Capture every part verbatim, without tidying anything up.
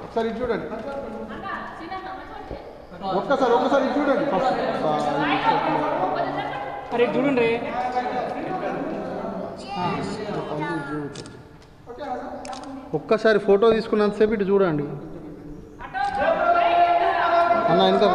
ఒకసారి ఇది చూడండి, ఒక్కసారి ఒక్కసారి ఇది చూడండి. అరే చూడండి, ఒక్కసారి ఫోటో తీసుకున్నంతసేపు ఇటు చూడండి అన్న. ఇంకా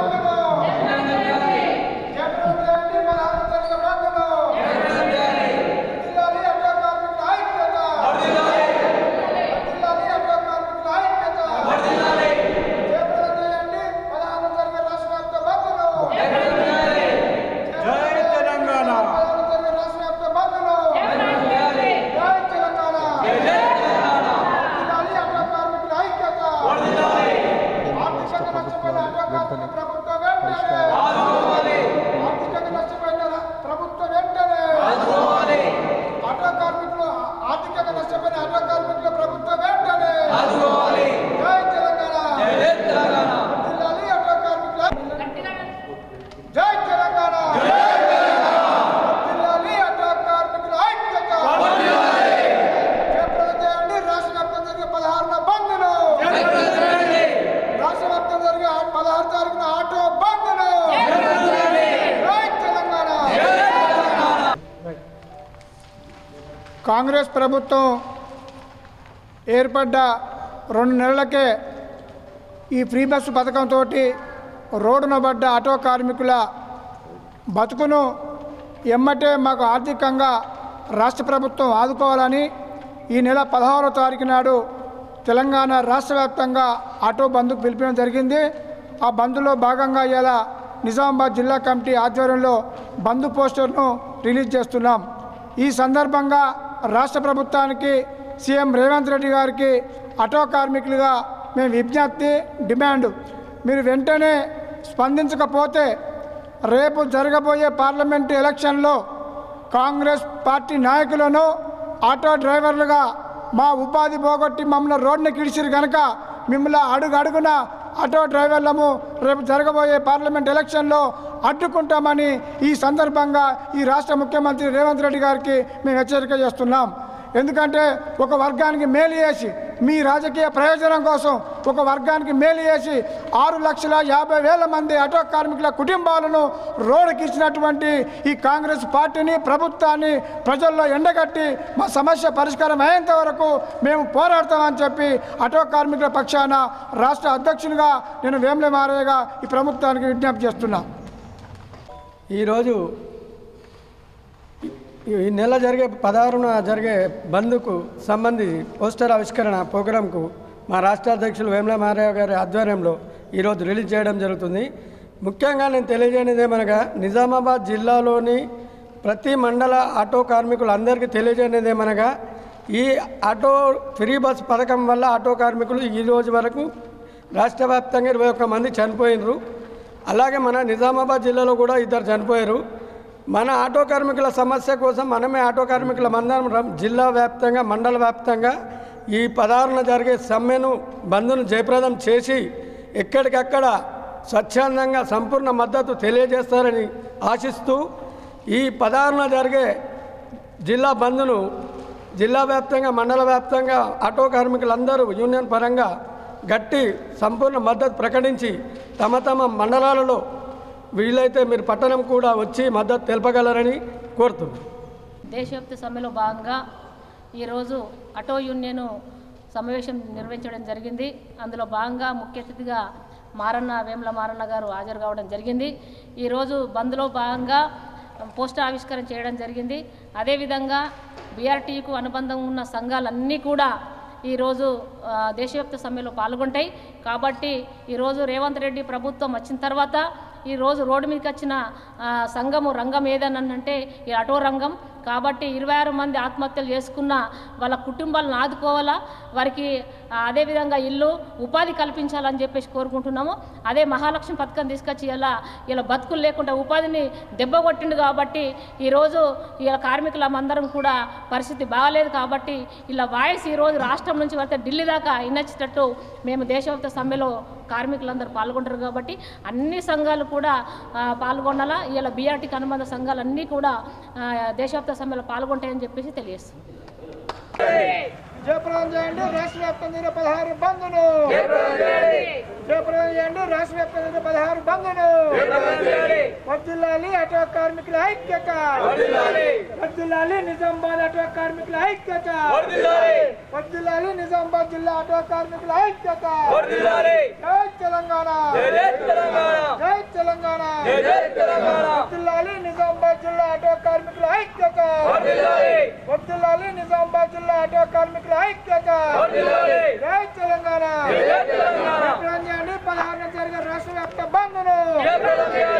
కాంగ్రెస్ ప్రభుత్వం ఏర్పడ్డ రెండు నెలలకే ఈ ఫ్రీ బస్సు పథకంతో రోడ్డున పడ్డ ఆటో కార్మికుల బతుకును ఎమ్మటే మాకు ఆర్థికంగా రాష్ట్ర ప్రభుత్వం ఆదుకోవాలని ఈ నెల పదహారో తారీఖు నాడు తెలంగాణ రాష్ట్ర వ్యాప్తంగా ఆటో బంద్కు పిలిపించడం జరిగింది. ఆ బంద్లో భాగంగా ఇలా నిజామాబాద్ జిల్లా కమిటీ ఆధ్వర్యంలో బంద్ పోస్టర్ను రిలీజ్ చేస్తున్నాం. ఈ సందర్భంగా రాష్ట్ర ప్రభుత్వానికి సీఎం రేవంత్ రెడ్డి గారికి ఆటో కార్మికులుగా మేము విజ్ఞప్తి డిమాండ్, మీరు వెంటనే స్పందించకపోతే రేపు జరగబోయే పార్లమెంటు ఎలక్షన్లో కాంగ్రెస్ పార్టీ నాయకులను ఆటో డ్రైవర్లుగా మా ఉపాధి పోగొట్టి మమ్మల్ని రోడ్డుని కిడిచిరు కనుక మిమ్మల్ని అడుగు అడుగున ఆటో డ్రైవర్లము రేపు జరగబోయే పార్లమెంట్ ఎలక్షన్లో అడ్డుకుంటామని ఈ సందర్భంగా ఈ రాష్ట్ర ముఖ్యమంత్రి రేవంత్ రెడ్డి గారికి మేము హెచ్చరిక చేస్తున్నాం. ఎందుకంటే ఒక వర్గానికి మేలు చేసి మీ రాజకీయ ప్రయోజనం కోసం ఒక వర్గానికి మేలు చేసి ఆరు లక్షల యాభై వేల మంది ఆటో కార్మికుల కుటుంబాలను రోడ్డుకి ఇచ్చినటువంటి ఈ కాంగ్రెస్ పార్టీని ప్రభుత్వాన్ని ప్రజల్లో ఎండగట్టి మా సమస్య పరిష్కారం అయ్యేంత వరకు మేము పోరాడతామని చెప్పి ఆటో కార్మికుల పక్షాన రాష్ట్ర అధ్యక్షునిగా నేను వేముల మారయ్యగా ఈ ప్రభుత్వానికి విజ్ఞప్తి చేస్తున్నా. ఈరోజు ఈ నెల జరిగే పదహారున జరిగే బంద్కు సంబంధించి పోస్టర్ ఆవిష్కరణ ప్రోగ్రాంకు మా రాష్ట్ర అధ్యక్షులు వేముల మారయ్య గారి ఆధ్వర్యంలో ఈరోజు రిలీజ్ చేయడం జరుగుతుంది. ముఖ్యంగా నేను తెలియజేయనిది ఏమనగా నిజామాబాద్ జిల్లాలోని ప్రతి మండల ఆటో కార్మికులందరికీ తెలియజేయనిది ఏమనగా ఈ ఆటో ఫ్రీ బస్ పథకం వల్ల ఆటో కార్మికులు ఈరోజు వరకు రాష్ట్ర వ్యాప్తంగా ఇరవై ఒక్క మంది చనిపోయినరు. అలాగే మన నిజామాబాద్ జిల్లాలో కూడా ఇద్దరు చనిపోయారు. మన ఆటో కార్మికుల సమస్య కోసం మనమే ఆటో కార్మికుల మందరం జిల్లా వ్యాప్తంగా మండల వ్యాప్తంగా ఈ పదహారున జరిగే సమ్మెను బంద్ను జయప్రదం చేసి ఎక్కడికక్కడ స్వచ్ఛందంగా సంపూర్ణ మద్దతు తెలియజేస్తారని ఆశిస్తూ ఈ పదహారున జరిగే జిల్లా బంద్ను జిల్లా వ్యాప్తంగా మండల వ్యాప్తంగా ఆటో కార్మికులందరూ యూనియన్ పరంగా గట్టి సంపూర్ణ మద్దతు ప్రకటించి తమ తమ మండలాలలో వీలైతే మీరు పట్టణం కూడా వచ్చి మద్దతు తెలపగలరని కోరుతున్నాను. దేశవ్యాప్త సమ్మెలో భాగంగా ఈరోజు ఆటో యూనియన్ సమావేశం నిర్వహించడం జరిగింది. అందులో భాగంగా ముఖ్య అతిథిగా మారన్న వేముల మారన్న గారు హాజరు కావడం జరిగింది. ఈరోజు బంద్లో భాగంగా పోస్టర్ ఆవిష్కరణ చేయడం జరిగింది. అదేవిధంగా బీఆర్టీకు అనుబంధం ఉన్న సంఘాలన్నీ కూడా ఈరోజు దేశవ్యాప్త సమ్మెలో పాల్గొంటాయి. కాబట్టి ఈరోజు రేవంత్ రెడ్డి ప్రభుత్వం వచ్చిన తర్వాత ఈరోజు రోడ్డు మీదకి వచ్చిన సంఘము రంగం ఏదనంటే ఈ ఆటో రంగం. కాబట్టి ఇరవై ఆరు మంది ఆత్మహత్యలు చేసుకున్న వాళ్ళ కుటుంబాలను ఆదుకోవాలా, వారికి అదేవిధంగా ఇల్లు ఉపాధి కల్పించాలని చెప్పేసి కోరుకుంటున్నాము. అదే మహాలక్ష్మి పథకం తీసుకొచ్చి ఇలా ఇలా బతుకులు లేకుండా ఉపాధిని దెబ్బ కొట్టిండు. కాబట్టి ఈరోజు ఇలా కార్మికులందరం కూడా పరిస్థితి బాగాలేదు. కాబట్టి ఇలా వాయిస్ ఈరోజు రాష్ట్రం నుంచి వస్తే ఢిల్లీ దాకా ఇన్నచ్చేటట్టు మేము దేశవ్యాప్త సమ్మెలో కార్మికులందరూ పాల్గొంటారు. కాబట్టి అన్ని సంఘాలు కూడా పాల్గొనాలా. ఇలా బీఆర్టీకి అనుబంధ సంఘాలన్నీ కూడా దేశవ్యాప్త సమ్మెలో పాల్గొంటాయని చెప్పేసి తెలియజేస్తుంది. జయప్రదం చేయండి రాష్ట్ర వ్యాప్తంగా పదహారు బంధును జయప్రదం చేయండి రాష్ట్ర వ్యాప్తంగా పదహారు బంధును వర్ధిల్లాలి ఆటో కార్మికుల ఐక్యత వర్ధిల్లాలి నిజామాబాద్ ఆటో కార్మికుల ఐక్యత వర్ధిల్లాలి నిజామాబాద్ జిల్లా ఆటో కార్మికుల ఐక్యత జై తెలంగాణ జై తెలంగాణ వర్ధిల్లాలి నిజామాబాద్ జిల్లా ఆటో కార్మికుల ఐక్యత వర్ధిల్లాలి నిజామాబాద్ జిల్లా ఆటో కార్మికుల ఐక్యత జై తెలంగాణ పదహారు జరిగే రాష్ట్ర వ్యాప్త బంధును